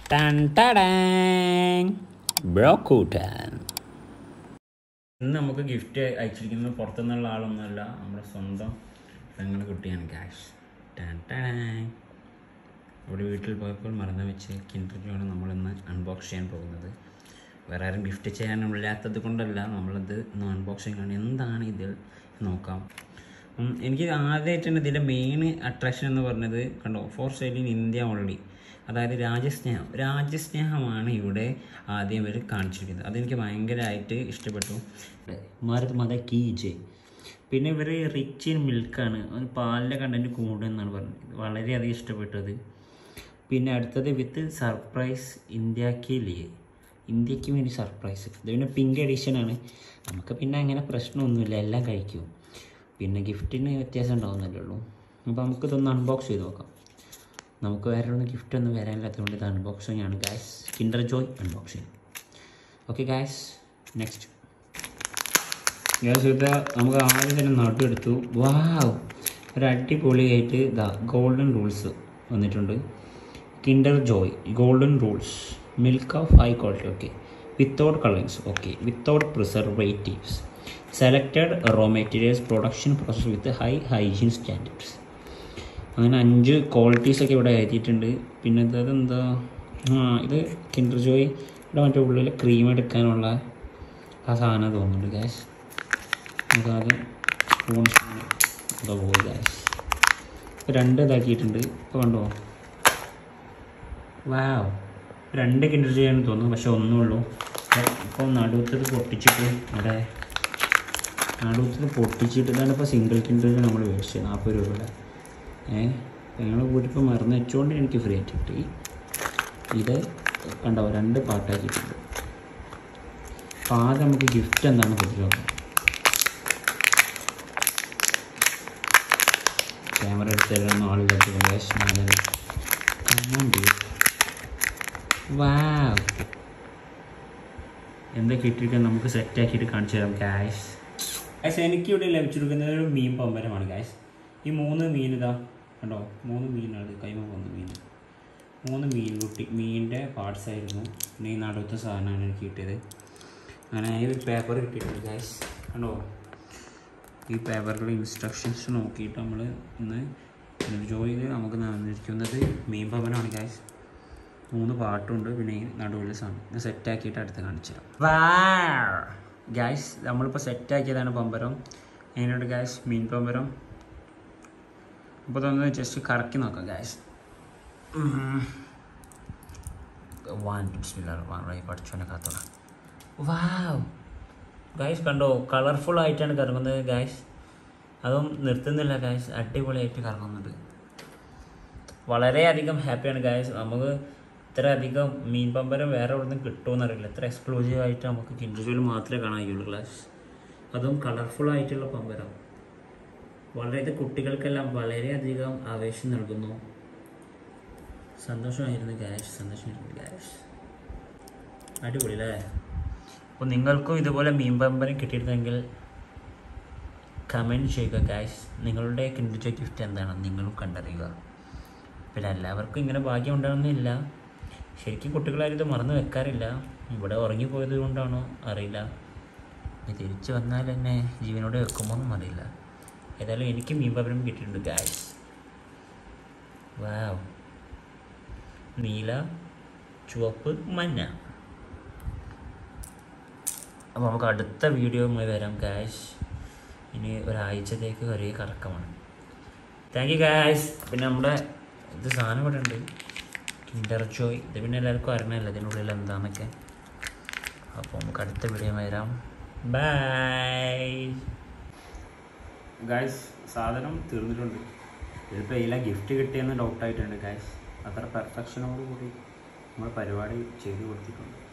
Tan tadang! Brokuttan. ഇന്ന് നമുക്ക് gift അയച്ചിരിക്കുന്നത് പുറത്തുനിന്നുള്ള ആളൊന്നുമല്ല, നമ്മുടെ സ്വന്തം പെങ്ങളുടെ കുട്ടിയാണ് ക്യാഷ്. Tan tan. അവിടെ വീട്ടിൽ പോയപ്പോൾ മറന്നു വെച്ച് കിൻഡർ നമ്മളിന്ന് അൺബോക്സ് ചെയ്യാൻ പോകുന്നത്. വേറെ ആരും ഗിഫ്റ്റ് ചെയ്യാനില്ലാത്തത് കൊണ്ടല്ല, നമ്മളത് ഇന്ന് അൺബോക്സിങ് ആണ്. എന്താണ് ഇതിൽ നോക്കാം. എനിക്ക് ആദ്യമായിട്ട് തന്നെ ഇതിൻ്റെ മെയിൻ അട്രാക്ഷൻ എന്ന് പറഞ്ഞത് കണ്ടോ, for sale in India only, അതായത് രാജ്യസ്നേഹമാണ് ഇവിടെ ആദ്യം ഇവർ കാണിച്ചിരിക്കുന്നത്. അതെനിക്ക് ഭയങ്കരമായിട്ട് ഇഷ്ടപ്പെട്ടു. മത കീജ്. പിന്നെ ഇവർ റിച്ച് ഇൻ മിൽക്കാണ്, പാലിൻ്റെ കണ്ടൻറ്റ് കൂടുമെന്നാണ് പറഞ്ഞത്. വളരെയധികം ഇഷ്ടപ്പെട്ടത്. പിന്നെ അടുത്തത് വിത്ത് സർപ്രൈസ് ഇന്ത്യക്ക് വേണ്ടി സർപ്രൈസ്. ഇത് പിന്നെ പിങ്ക് എഡിഷനാണ്. നമുക്ക് പിന്നെ അങ്ങനെ പ്രശ്നമൊന്നുമില്ല, എല്ലാം കഴിക്കും. പിന്നെ ഗിഫ്റ്റിന് വ്യത്യാസം ഉണ്ടാവുന്നല്ലേ ഉള്ളൂ. അപ്പോൾ നമുക്കിതൊന്ന് അൺബോക്സ് ചെയ്ത് നോക്കാം. നമുക്ക് വേറെ ഒന്നും ഗിഫ്റ്റൊന്നും വരാനില്ലാത്തതുകൊണ്ട് ഇത് അൺബോക്സിങ് ആണ് guys. Kinder Joy unboxing. Okay guys, next guys ഇത് നമുക്ക് ആദ്യം തന്നെ നടുവെടുത്തു. വാവ്, ഒരു അടിപൊളിയായിട്ട് ഇതാ ഗോൾഡൻ റൂൾസ് വന്നിട്ടുണ്ട്. Kinder Joy golden rules, milk of high quality. Okay, without colourings. Okay, without preservatives, selected raw materials, production process with high hygiene standards. അങ്ങനെ 5 ക്വാളിറ്റീസൊക്കെ ഇവിടെ എഴുതിയിട്ടുണ്ട്. പിന്നെ ഇതെന്താ, ഇത് കിൻഡർ ജോയ് ഇവിടെ മറ്റേ ഉള്ളിൽ ക്രീം എടുക്കാനുള്ള ആ സാധനം തോന്നുന്നുണ്ട് ഗായ്സ്. നമുക്കത് സ്പൂൺ പോയി ഗായ്സ്. ഇപ്പോൾ 2 ഇതാക്കിയിട്ടുണ്ട്. ഇപ്പോൾ കണ്ടോ, വാവ്, 2 കിൻഡർ ജോയ് ആണെന്ന് തോന്നുന്നു, പക്ഷെ ഒന്നുള്ളൂ. ഇപ്പോൾ നടുത്തത് പൊട്ടിച്ചിട്ട് ഇതാണ് ഇപ്പോൾ സിംഗിൾ കിൻഡർ ജോയ് നമ്മൾ മേടിച്ചത് 40 രൂപയുടെ. ഞങ്ങൾ കൂട്ടിപ്പോൾ മറന്ന് വെച്ചുകൊണ്ട് എനിക്ക് ഫ്രീ ആയിട്ട് കിട്ടി. ഇത് കണ്ടോ, 2 പാട്ടാക്കിയിട്ടുണ്ട്. അപ്പോൾ ആദ്യം നമുക്ക് ഗിഫ്റ്റ് എന്താണ് കൊടുത്തു. ക്യാമറ എടുത്തരാനൊന്നും ആളില്ലാത്ത ഗായ്സ്. വാവ്, എന്തൊക്കെ ഇട്ടിട്ട് നമുക്ക് സെറ്റാക്കിയിട്ട് കാണിച്ചു തരാം ഗായ്സ്. എനിക്കിവിടെ ലഭിച്ചിരിക്കുന്നത് ഒരു മീൻ പമ്പരമാണ് ഗായ്സ്. ഈ 3 മീൻ ഇതാ കണ്ടോ, 3 മീനാണ് കൈമ വന്ന മീൻ. 3 മീനിൻ്റെ പാർട്സ് ആയിരുന്നു. പിന്നെ ഈ നടുത്ത സാധനമാണ് എനിക്ക് കിട്ടിയത്. അങ്ങനെ ഈ പേപ്പർ കിട്ടിയിട്ടുണ്ട് ഗായ്സ്. കണ്ടോ, ഈ പേപ്പറിലെ ഇൻസ്ട്രക്ഷൻസ് നോക്കിയിട്ട് നമ്മൾ ഇന്ന് ജോയിൽ നമുക്ക് നടന്നിരിക്കുന്നത് മീൻ പമ്പരമാണ് ഗായ്സ്. 3 പാട്ടുണ്ട്. പിന്നെ ഈ നടുവിലെ സാധനം ഇത് സെറ്റാക്കിയിട്ട് അടുത്ത് കാണിച്ചു തരാം. വാ ഗായ്സ്, നമ്മളിപ്പോൾ സെറ്റാക്കിയതാണ് പമ്പരം. എങ്ങനെയുണ്ട് ഗായ്സ് മീൻ പമ്പരം? അപ്പോൾ ഇതൊന്ന് ജസ്റ്റ് കറക്കി നോക്കാം ഗായ്സ്. പഠിച്ചോനെ കാത്തോളാം. വാവ് ഗായ്സ്, കണ്ടോ, കളർഫുൾ ആയിട്ടാണ് കറങ്ങുന്നത് ഗായ്സ്. അതും നിർത്തുന്നില്ല ഗായ്സ്, അടിപൊളിയായിട്ട് കറങ്ങുന്നുണ്ട്. വളരെയധികം ഹാപ്പിയാണ് ഗായ്സ്. നമുക്ക് ഇത്ര അധികം മീൻ പമ്പരം വേറെ എവിടെ നിന്ന് കിട്ടുമെന്നറിയില്ല. ഇത്ര എക്സ്ക്ലൂസീവ് ആയിട്ട് നമുക്ക് കിൻഡർ ജോയിൽ മാത്രമേ കാണാൻ കഴിയുള്ളൂ ഗായ്സ്. അതും കളർഫുൾ ആയിട്ടുള്ള പമ്പരം. വളരെ കുട്ടികൾക്കെല്ലാം വളരെയധികം ആവേശം നൽകുന്നു. സന്തോഷമായിരുന്നു ഗായ്സ്. അടിപൊളി അല്ലേ? അപ്പോൾ നിങ്ങൾക്കും ഇതുപോലെ മീൻ പമ്പരം കിട്ടിയിരുന്നെങ്കിൽ കമൻറ്റ് ചെയ്യുക ഗായ്സ്. നിങ്ങളുടെ കിൻഡർ ജോയ് ഗിഫ്റ്റ് എന്താണെന്ന് നിങ്ങളും കണ്ടറിയുക. പിന്നെ എല്ലാവർക്കും ഇങ്ങനെ ഭാഗ്യം ഉണ്ടാകുന്നില്ല. ശരിക്കും കുട്ടികളാരും ഇത് മറന്നു വെക്കാറില്ല. ഇവിടെ ഉറങ്ങിപ്പോയത് കൊണ്ടാണോ അറിയില്ല. തിരിച്ചു വന്നാൽ തന്നെ ജീവനോടെ വെക്കുമ്പോഴൊന്നും അറിയില്ല. ഏതായാലും എനിക്ക് മീൻ പമ്പരം കിട്ടിയിട്ടുണ്ട് ഗായ്സ്. വാവ്, നീല, ചുവപ്പ്, മഞ്ഞ. അപ്പോൾ നമുക്ക് അടുത്ത വീഡിയോയുമായി വരാം ഗായ്സ്. ഇനി ഒരാഴ്ചത്തേക്ക് ഒരേ കറക്കമാണ്. Thank you guys. പിന്നെ നമ്മുടെ ഇത് സാധനം ഇവിടെ ഉണ്ട്, കിൻഡർ ജോയ്. ഇത് പിന്നെ എല്ലാവർക്കും അറിയണമല്ലോ ഇതിനുള്ളിൽ എന്താണെന്നൊക്കെ. അപ്പോൾ നമുക്ക് അടുത്ത വീഡിയോ വരാം. Bye guys. സാധനം തീർന്നിട്ടുണ്ട്. ഇതിപ്പോൾ ഇതിലെ ഗിഫ്റ്റ് കിട്ടിയെന്ന് ഡൗട്ടായിട്ടുണ്ട് ഗായ്സ്. അത്ര പെർഫെക്ഷനോടുകൂടി നമ്മൾ പരിപാടി ചെയ്തു കൊടുത്തിട്ടുണ്ട്.